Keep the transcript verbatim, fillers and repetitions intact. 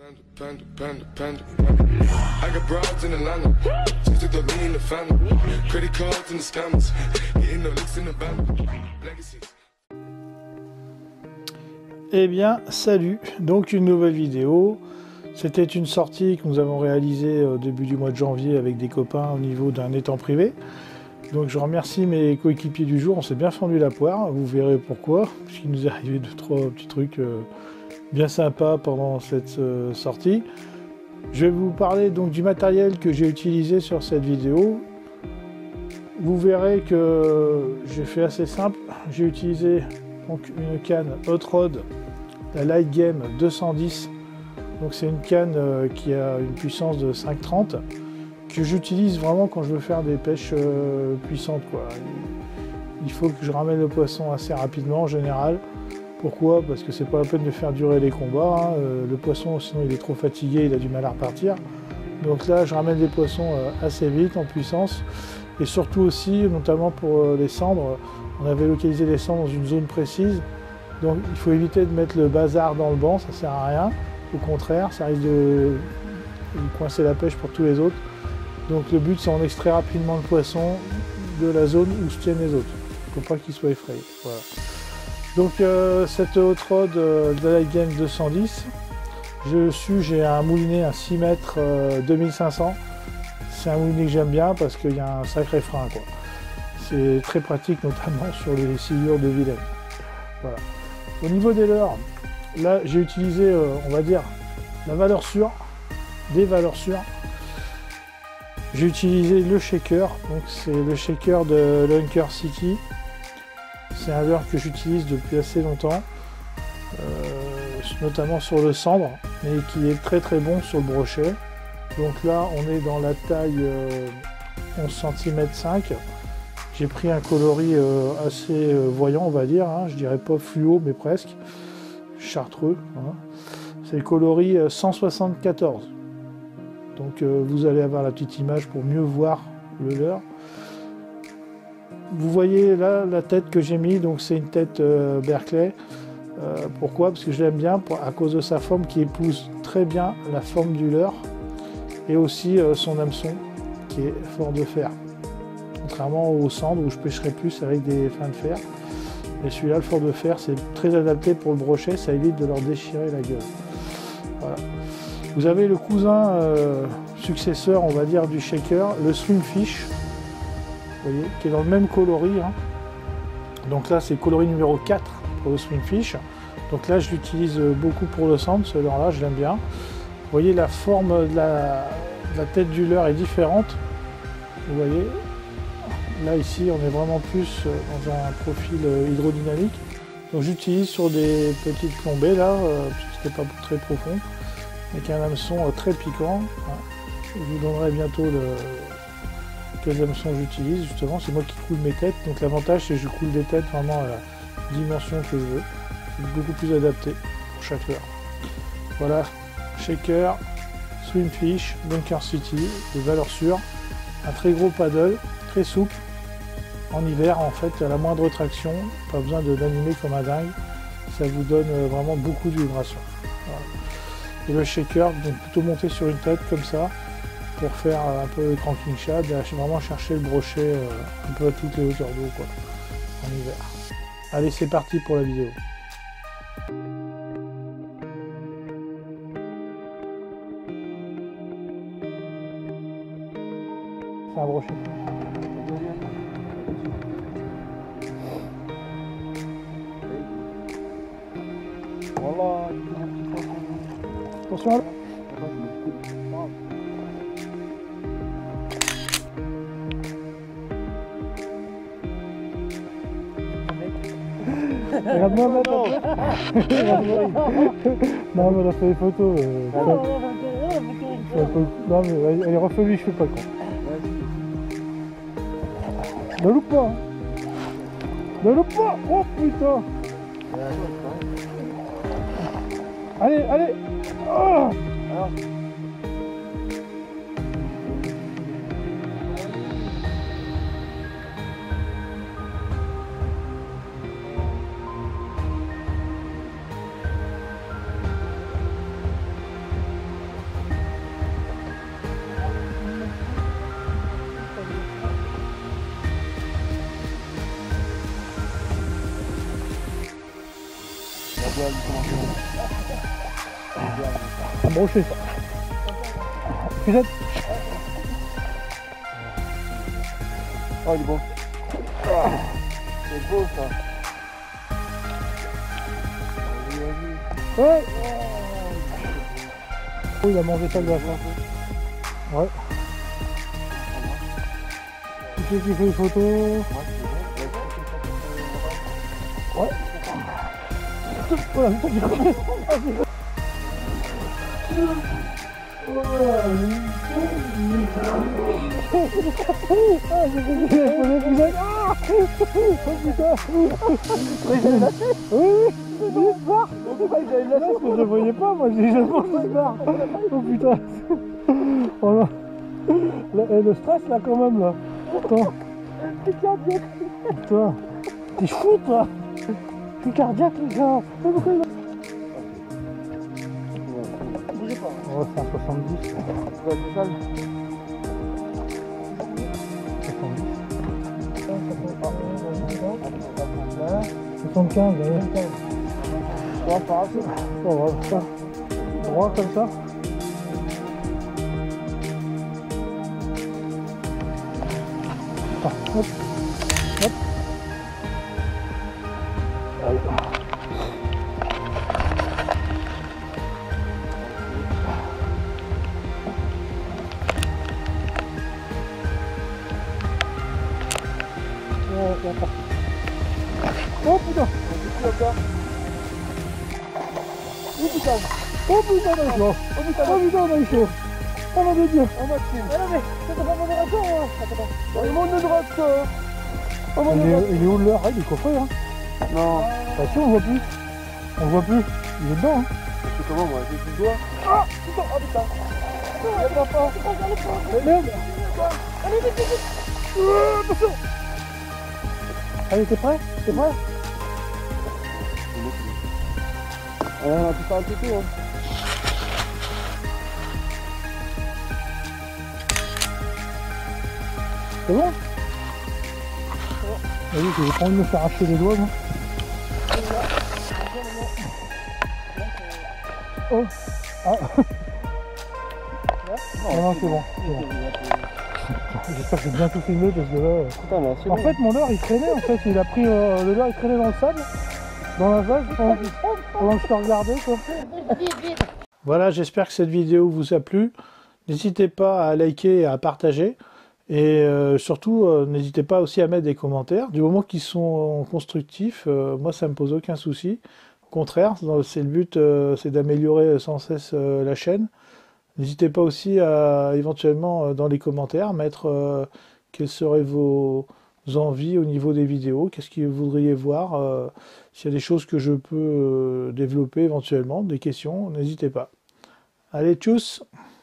Eh bien, salut! Donc une nouvelle vidéo. C'était une sortie que nous avons réalisée au début du mois de janvier avec des copains au niveau d'un étang privé. Donc je remercie mes coéquipiers du jour, on s'est bien fendu la poire, vous verrez pourquoi, puisqu'il nous est arrivé deux trois petits trucs euh, bien sympas pendant cette euh, sortie. Je vais vous parler donc du matériel que j'ai utilisé sur cette vidéo. Vous verrez que j'ai fait assez simple, j'ai utilisé donc une canne Hot Rod, la Light Game deux cent dix. Donc c'est une canne euh, qui a une puissance de cinq trente que j'utilise vraiment quand je veux faire des pêches euh, puissantes, quoi. Il faut que je ramène le poisson assez rapidement en général. Pourquoi? Parce que c'est pas la peine de faire durer les combats, hein. Euh, le poisson sinon il est trop fatigué, il a du mal à repartir. Donc là je ramène des poissons euh, assez vite en puissance. Et surtout aussi, notamment pour euh, les cendres, on avait localisé les cendres dans une zone précise. Donc il faut éviter de mettre le bazar dans le banc, ça sert à rien. Au contraire, ça risque de, de coincer la pêche pour tous les autres. Donc le but c'est d'en extraire rapidement le poisson de la zone où se tiennent les autres. Il ne faut pas qu'il soit effrayé. Voilà. Donc euh, cette Hot Rod euh, de la Light Game deux cent dix, dessus j'ai un moulinet à six mètres euh, deux mille cinq cents. C'est un moulinet que j'aime bien parce qu'il y a un sacré frein, quoi. C'est très pratique notamment sur les silures de Vilaine. Voilà. Au niveau des leurres, là j'ai utilisé, euh, on va dire, la valeur sûre, des valeurs sûres. J'ai utilisé le shaker, donc c'est le shaker de Lunker City. C'est un leurre que j'utilise depuis assez longtemps, euh, notamment sur le cendre, mais qui est très très bon sur le brochet. Donc là on est dans la taille euh, onze centimètres cinq. J'ai pris un coloris euh, assez euh, voyant, on va dire, hein. Je dirais pas fluo mais presque, chartreux. Hein. C'est le coloris euh, cent soixante-quatorze. Donc euh, vous allez avoir la petite image pour mieux voir le leurre. Vous voyez là la tête que j'ai mis, donc c'est une tête euh, Berkley. Euh, pourquoi? Parce que je l'aime bien pour, à cause de sa forme qui épouse très bien la forme du leurre et aussi euh, son hameçon qui est fort de fer. Contrairement au cendre où je pêcherai plus avec des fins de fer. Et celui-là, le fort de fer, c'est très adapté pour le brochet, ça évite de leur déchirer la gueule. Voilà. Vous avez le cousin euh, successeur, on va dire, du shaker, le Swimfish, vous voyez, qui est dans le même coloris. Hein. Donc là, c'est le coloris numéro quatre pour le Swimfish. Donc là, je l'utilise beaucoup pour le cendre, ce leurre-là, je l'aime bien. Vous voyez, la forme de la, de la tête du leurre est différente. Vous voyez, là, ici, on est vraiment plus dans un profil hydrodynamique. Donc j'utilise sur des petites plombées, là, euh, puisque c'était pas très profond. Avec un hameçon très piquant. Je vous donnerai bientôt le... quels hameçons j'utilise, justement, c'est moi qui coule mes têtes. Donc l'avantage c'est que je coule des têtes vraiment à la dimension que je veux. C'est beaucoup plus adapté pour chaque leurre. Voilà, shaker, Swimfish, Lunker City, des valeurs sûres. Un très gros paddle, très souple. En hiver, en fait, à la moindre traction, pas besoin de l'animer comme un dingue. Ça vous donne vraiment beaucoup de vibration. Voilà. Et le shaker, donc plutôt monté sur une tête comme ça, pour faire un peu de cranking shad, vraiment chercher le brochet euh, un peu à toutes les hauteurs d'eau, quoi, en hiver. Allez, c'est parti pour la vidéo. C'est un brochet. Voilà. Attention là. Regarde-moi maintenant. Non mais on a fait des photos. Euh, ah, non, non, mais allez, refais-lui, je fais pas con. Ne loupe pas. Ne loupe pas. Oh putain. Allez, allez. Oh. doit lui commencer. Ça me brocher ça. Suzette. Oh, il est beau. Ah, c'est beau ça. Ouais. Oh, il a mangé sa glace. Ouais. Qui c'est qui fait les photos? Ouais. Voilà, c'est je voyais pas, moi j'ai jamais vu ça. Oh putain. Oh là. Le, le stress là quand même là. Attends. Putain. T'es fou toi. T'es cardiaque les gars. On va faire soixante-dix. Ouais, c'est ça. soixante-quinze, allez. On va faire assez. On va faire droit comme ça. Ah, hop, hop. Allez. Oh, oh, oh putain! Oh putain! Oh putain, on a chaud! Oh putain, oh putain, on a chaud! Oh mon Dieu! On va dessus. Ah non mais, ça t'a pas monté encore hein. Attends, attends. Il monte de droite ça. Oh mon Dieu! Il est où l'heure? Il est coffré hein? Non. Attention, on voit plus. On voit plus. Il est dedans hein? C'est comment moi? J'ai du doigt. Ah putain, oh putain. Il y a pas. Mais merde! Allez, vite, vite, vite. Oh, attention! Allez, t'es prêt? T'es prêt? On a pu faire un petit tour. Hein. C'est bon? Vas-y, j'ai pas envie de me faire arracher les doigts, moi. Oh! Ah! Non, non, c'est bon. C'est bon. J'espère que j'ai bien tout filmé parce que là... Putain, mais c'est En bon. fait, mon leurre, il traînait, en fait. Il a pris... Euh, le leurre, il traînait dans le sable, dans la vase, pendant, pendant que je te regardais, quoi. Voilà, j'espère que cette vidéo vous a plu. N'hésitez pas à liker et à partager. Et euh, surtout, euh, n'hésitez pas aussi à mettre des commentaires. Du moment qu'ils sont constructifs, euh, moi, ça me pose aucun souci. Au contraire, c'est le but, euh, c'est d'améliorer sans cesse euh, la chaîne. N'hésitez pas aussi à, éventuellement, euh, dans les commentaires, mettre euh, quelles seraient vos envies au niveau des vidéos, qu'est-ce que vous voudriez voir, euh, s'il y a des choses que je peux euh, développer éventuellement, des questions, n'hésitez pas. Allez, tchuss!